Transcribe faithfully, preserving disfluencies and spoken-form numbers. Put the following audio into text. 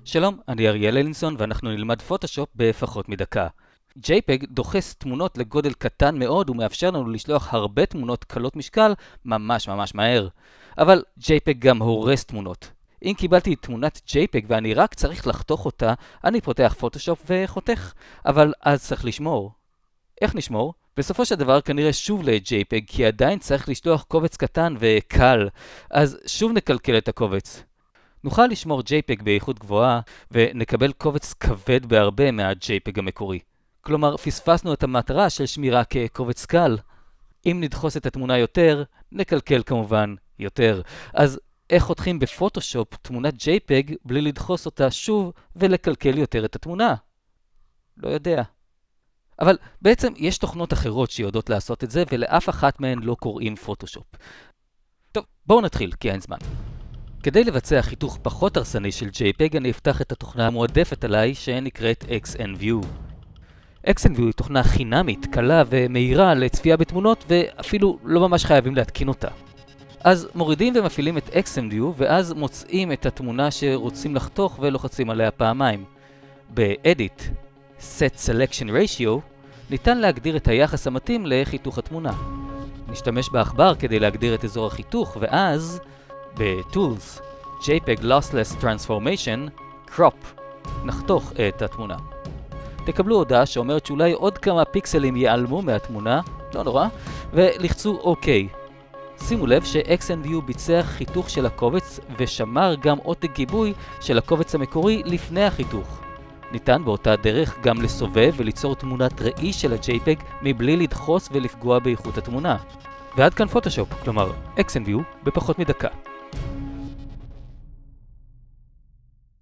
שלום, אני אריאל אלינסון ואנחנו נלמד פוטושופ בפחות מדקה. JPEG דוחס תמונות לגודל קטן מאוד ומאפשר לנו לשלוח הרבה תמונות קלות משקל ממש ממש מהר. אבל JPEG גם הורס תמונות. אם קיבלתי תמונת JPEG ואני רק צריך לחתוך אותה, אני פותח פוטושופ וחותך. אבל אז צריך לשמור. איך נשמור? בסופו של דבר כנראה שוב ל-JPEG כי עדיין צריך לשלוח קובץ קטן וקל. אז שוב נקלקל את הקובץ. נוכל לשמור JPEG באיכות גבוהה ונקבל קובץ כבד בהרבה מה-JPEG המקורי. כלומר, פספסנו את המטרה של שמירה כקובץ קל. אם נדחוס את התמונה יותר, נקלקל כמובן יותר. אז איך חותכים בפוטושופ תמונת JPEG בלי לדחוס אותה שוב ולקלקל יותר את התמונה? לא יודע. אבל בעצם יש תוכנות אחרות שיודעות לעשות את זה ולאף אחת מהן לא קוראים פוטושופ. טוב, בואו נתחיל כי אין זמן. כדי לבצע חיתוך פחות הרסני של JPEG אני אפתח את התוכנה המועדפת עליי שנקראת XNView. XNView היא תוכנה חינמית, קלה ומהירה לצפייה בתמונות ואפילו לא ממש חייבים להתקין אותה. אז מורידים ומפעילים את XNView ואז מוצאים את התמונה שרוצים לחתוך ולוחצים עליה פעמיים. ב-Edit, Set Selection Ratio, ניתן להגדיר את היחס המתאים לחיתוך התמונה. נשתמש בעכבר כדי להגדיר את אזור החיתוך ואז ב-Tools, JPEG Lossless Transformation, Crop, נחתוך את התמונה. תקבלו הודעה שאומרת שאולי עוד כמה פיקסלים ייעלמו מהתמונה, לא נורא, ולחצו OK. שימו לב ש-XNView ביצע חיתוך של הקובץ ושמר גם עותק גיבוי של הקובץ המקורי לפני החיתוך. ניתן באותה דרך גם לסובב וליצור תמונת ראי של ה-JPEG מבלי לדחוס ולפגוע באיכות התמונה. ועד כאן פוטושופ, כלומר XNView בפחות מדקה.